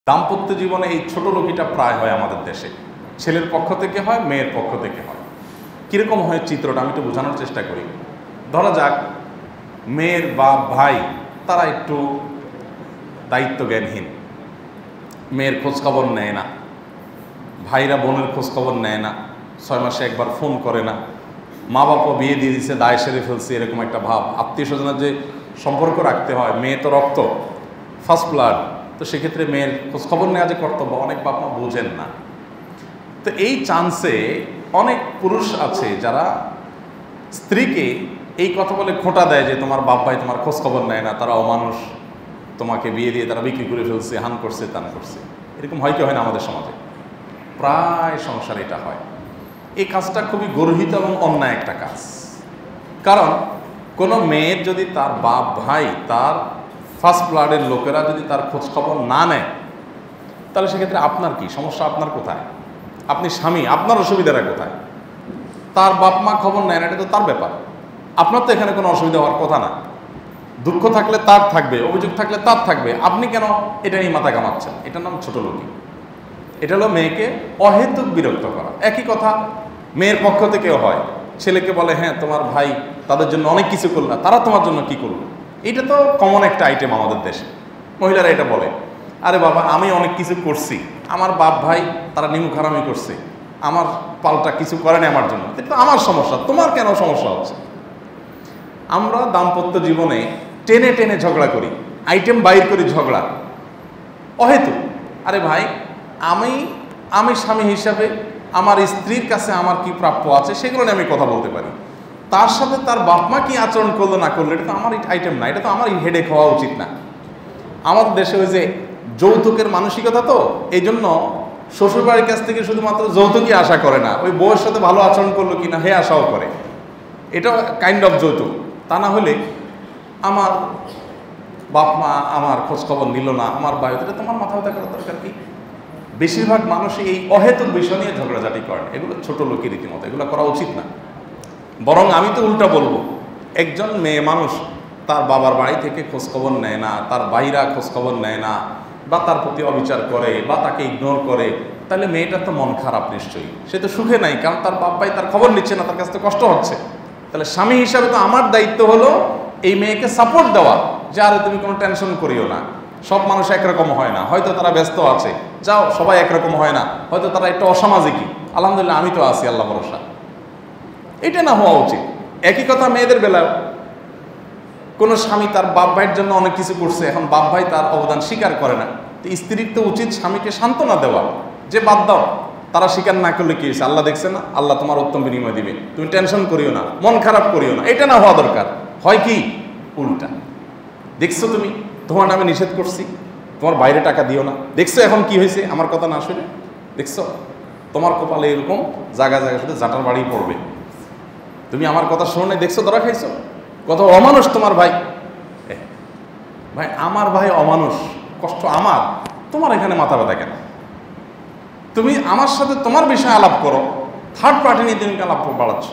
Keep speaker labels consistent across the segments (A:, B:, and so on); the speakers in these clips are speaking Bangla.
A: দাম্পত্য জীবনে এই ছোট লোকিটা প্রায় হয় আমাদের দেশে, ছেলের পক্ষ থেকে হয়, মেয়ের পক্ষ থেকে হয়। কীরকম হয় চিত্রটা আমি একটু বোঝানোর চেষ্টা করি। ধরা যাক মেয়ের বাপ ভাই তারা একটু দায়িত্ব জ্ঞানহীন, মেয়ের খোঁজখবর নেয় না, ভাইরা বোনের খোঁজখবর নেয় না, 6 মাসে একবার ফোন করে না, মা বাবা বিয়ে দিয়ে দিচ্ছে, দায় সেরে ফেলছে, এরকম একটা ভাব। আত্মীয় স্বজনের যে সম্পর্ক রাখতে হয়, মেয়ে তো রক্ত, ফার্স্ট ব্লাড, তো সেক্ষেত্রে মেয়ের খোঁজখবর নেওয়া যে কর্তব্য অনেক বাপ মা বোঝেন না। তো এই চান্সে অনেক পুরুষ আছে যারা স্ত্রীকে এই কথা বলে খোঁটা দেয় যে তোমার বাপ ভাই তোমার খোঁজখবর নেয় না, তারা অমানুষ, তোমাকে বিয়ে দিয়ে তারা বিক্রি করে ফেলছে, হান করছে, তান করছে। এরকম হয় কি হয় না আমাদের সমাজে? প্রায় সংসারে এটা হয়। এই কাজটা খুবই গর্হিত এবং অন্যায় একটা কাজ। কারণ কোনো মেয়ের যদি তার বাপ ভাই, তার ফার্স্ট ব্লাডের লোকেরা যদি তার খোঁজখবর না নেয়, তাহলে সেক্ষেত্রে আপনার কি সমস্যা? আপনার কোথায়? আপনি স্বামী, আপনার অসুবিধাটা কোথায়? তার বাপ মা খবর নেয় না, এটা তো তার ব্যাপার। আপনার তো এখানে কোনো অসুবিধা হওয়ার কথা না। দুঃখ থাকলে তার থাকবে, অভিযোগ থাকলে তার থাকবে, আপনি কেন এটা নিয়ে মাথা ঘামাচ্ছেন? এটার নাম ছোট লোকই। এটা হলো মেয়েকে অহেতুক বিরক্ত করা। একই কথা মেয়ের পক্ষ থেকেও হয়, ছেলেকে বলে হ্যাঁ তোমার ভাই তাদের জন্য অনেক কিছু করলো, তারা তোমার জন্য কি করলো? এটা তো কমন একটা আইটেম আমাদের দেশে। মহিলারা এটা বলে, আরে বাবা আমি অনেক কিছু করছি, আমার বাপ ভাই তারা নিমুখ হারামি করছে, আমার পাল্টা কিছু করেনি আমার জন্য, এটা আমার সমস্যা, তোমার কেন সমস্যা হচ্ছে? আমরা দাম্পত্য জীবনে টেনে টেনে ঝগড়া করি, আইটেম বাইর করি ঝগড়া অহেতুক। আরে ভাই আমি স্বামী হিসাবে আমার স্ত্রীর কাছে আমার কি প্রাপ্য আছে সেগুলো নিয়ে আমি কথা বলতে পারি। তার সাথে তার বাপ মা কি আচরণ করলো না করলো এটা তো আমার আইটেম না, এটা তো আমার হেডেক হওয়া উচিত না। আমাদের দেশে ওই যে যৌতুকের মানসিকতা, তো এই জন্য শ্বশুরবাড়ির কাছ থেকে শুধুমাত্র যৌতুকই আশা করে না, ওই বউয়ের সাথে ভালো আচরণ করলো কিনা হে আশাও করে। এটা কাইন্ড অফ যৌতুক। তা না হলে আমার বাপ মা আমার খোঁজখবর নিল না, আমার বায়ু, এটা তোমার মাথা ব্যথা করার দরকার কি? বেশিরভাগ মানুষই এই অহেতুক বিষয় নিয়ে ঝগড়াঝাটি করেন। এগুলো ছোট লোকের রীতিমতো, এগুলো করা উচিত না। বরং আমি তো উল্টা বলবো, একজন মেয়ে মানুষ তার বাবার বাড়ি থেকে খোঁজখবর নেয় না, তার ভাইরা খোঁজখবর নেয় না, বা তার প্রতি অবিচার করে, বা তাকে ইগনোর করে, তাহলে মেয়েটার তো মন খারাপ নিশ্চয়ই, সে তো সুখে নাই, কারণ তার বাপ ভাই তার খবর নিচ্ছে না, তার কাছে তো কষ্ট হচ্ছে। তাহলে স্বামী হিসাবে তো আমার দায়িত্ব হলো এই মেয়েকে সাপোর্ট দেওয়া, যে আরে তুমি কোনো টেনশন করিও না, সব মানুষ একরকম হয় না, হয়তো তারা ব্যস্ত আছে, যাও সবাই একরকম হয় না, হয়তো তারা একটু অসামাজিকই, আলহামদুলিল্লাহ আমি তো আছি, আল্লাহ ভরসা। এটা না হওয়া উচিত। একই কথা মেয়েদের বেলায়, কোনো স্বামী তার বাপ ভাইয়ের জন্য অনেক কিছু করছে, এখন বাপ ভাই তার অবদান স্বীকার করে না, তো স্ত্রীর তো উচিত স্বামীকে সান্ত্বনা দেওয়া, যে বাদ দাও, তারা স্বীকার না করলে কি হয়েছে, আল্লাহ দেখছে না, আল্লাহ তোমার উত্তম বিনিময় দিবে, তুমি টেনশন করিও না, মন খারাপ করিও না। এটা না হওয়া দরকার। হয় কি উল্টা, দেখছো তুমি, তোমার নামে নিষেধ করছি, তোমার বাইরে টাকা দিও না, দেখছো এখন কি হয়েছে আমার কথা না শুনে, দেখছো তোমার কপালে এরকম জায়গায় জায়গায় শুধু জাটার বাড়ি পড়বে, তুমি আমার কথা শুনে দেখছো ধরা খাইছো, কত অমানুষ তোমার ভাই। ভাই আমার ভাই অমানুষ, কষ্ট আমার, তোমার এখানে মাথা ব্যথা কেন? তুমি আমার সাথে তোমার বিষয়ে আলাপ করো, থার্ড পার্টি নিয়ে তুমি আলাপ বাড়াচ্ছ।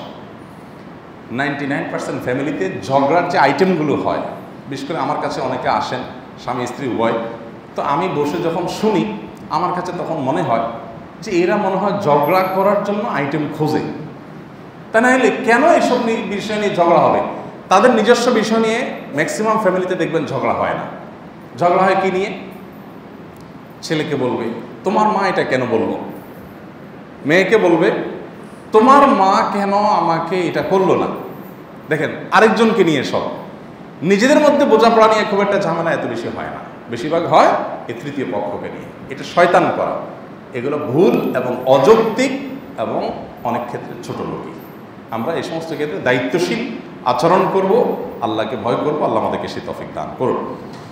A: 99% ফ্যামিলিতে ঝগড়ার যে আইটেমগুলো হয়, বিশেষ করে আমার কাছে অনেকে আসেন স্বামী স্ত্রী উভয়, তো আমি বসে যখন শুনি আমার কাছে তখন মনে হয় যে এরা মনে হয় ঝগড়া করার জন্য আইটেম খোঁজে। তা না হলে কেন এসব বিষয় নিয়ে ঝগড়া হবে? তাদের নিজস্ব বিষয় নিয়ে ম্যাক্সিমাম ফ্যামিলিতে দেখবেন ঝগড়া হয় না। ঝগড়া হয় কি নিয়ে? ছেলেকে বলবে তোমার মা এটা কেন বললো, মেয়েকে বলবে তোমার মা কেন আমাকে এটা করলো না। দেখেন আরেকজনকে নিয়ে সব, নিজেদের মধ্যে বোঝাপড়া নিয়ে খুব একটা ঝামেলা এত বেশি হয় না, বেশিরভাগ হয় এই তৃতীয় পক্ষকে নিয়ে। এটা শয়তান করা, এগুলো ভুল এবং অযৌক্তিক এবং অনেক ক্ষেত্রে ছোট লোকই। আমরা এই সমস্ত ক্ষেত্রে দায়িত্বশীল আচরণ করব, আল্লাহকে ভয় করব, আল্লাহ আমাদেরকে সে তৌফিক দান করুন।